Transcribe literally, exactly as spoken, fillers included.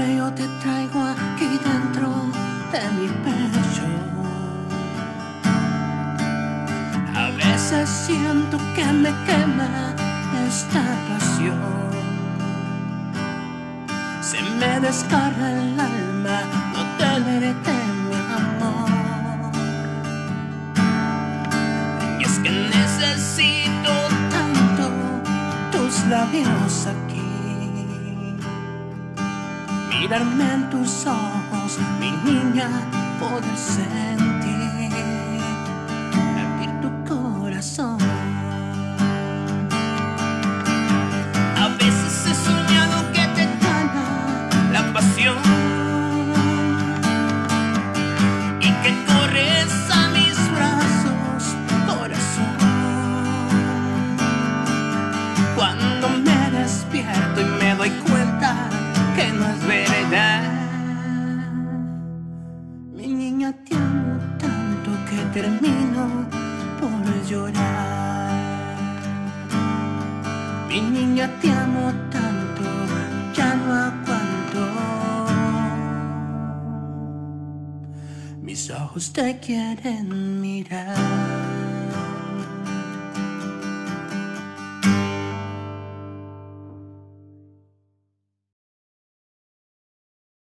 Siempre yo te traigo aquí dentro de mi pecho. A veces siento que me quema esta pasión. Se me descarga el alma, no tenerte mi amor. Y es que necesito tanto tus labios aquí, mirarme en tus ojos, mi niña, poder sentir latir tu corazón. A veces he soñado que te gana la pasión y que corres a mis brazos, corazón. Cuando me despierto y me doy cuenta que no es verdad, mi niña, te amo tanto que termino por llorar. Mi niña, te amo tanto, ya no aguanto. Mis ojos te quieren mirar.